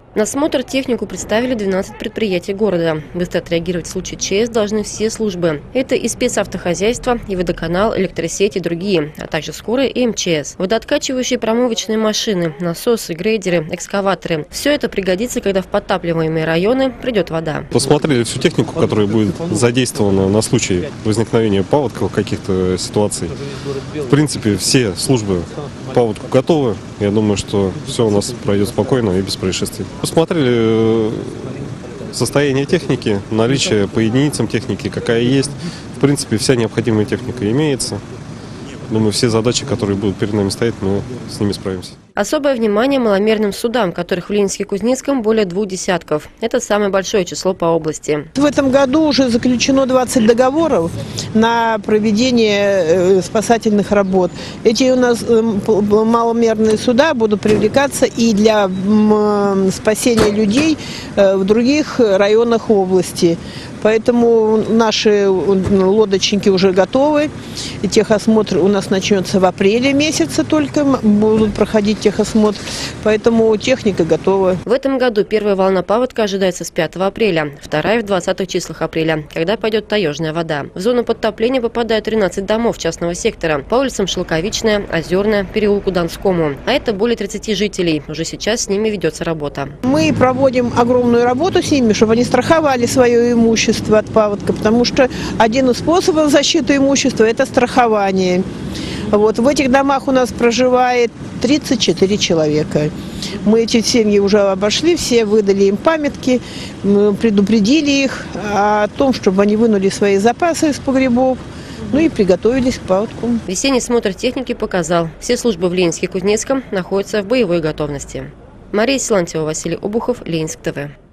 На смотр технику представили 12 предприятий города. Быстро отреагировать в случае ЧС должны все службы. Это и спецавтохозяйство, и водоканал, электросеть и другие, а также скорая и МЧС. Водооткачивающие промывочные машины, насосы, грейдеры, экскаваторы. Все это пригодится, когда в подтапливаемые районы придет вода. Посмотрели всю технику, которая будет задействована на случай возникновения паводков, каких-то ситуаций. В принципе, все службы к паводку готовы. Я думаю, что все у нас пройдет спокойно и без происшествий. Посмотрели состояние техники, наличие по единицам техники, какая есть. В принципе, вся необходимая техника имеется. Думаю, все задачи, которые будут перед нами стоять, мы с ними справимся. Особое внимание маломерным судам, которых в Ленинске-Кузнецком более 2 десятков. Это самое большое число по области. В этом году уже заключено 20 договоров на проведение спасательных работ. Эти у нас маломерные суда будут привлекаться и для спасения людей в других районах области. Поэтому наши лодочники уже готовы. И техосмотр у нас начнется в апреле месяце только. Будут проходить техосмотр. Поэтому техника готова. В этом году первая волна паводка ожидается с 5 апреля, вторая в 20-х числах апреля, когда пойдет таежная вода. В зону подтопления попадают 13 домов частного сектора. По улицам Шелковичная, Озерная, переулку Донскому. А это более 30 жителей. Уже сейчас с ними ведется работа. Мы проводим огромную работу с ними, чтобы они страховали свое имущество от паводка, потому что один из способов защиты имущества – это страхование. Вот. В этих домах у нас проживает 34 человека. Мы эти семьи уже обошли, все выдали им памятки, предупредили их о том, чтобы они вынули свои запасы из погребов. Ну и приготовились к паводку. Весенний смотр техники показал, все службы в Ленинске-Кузнецком находятся в боевой готовности. Мария Силантьева, Василий Обухов, Ленинск ТВ.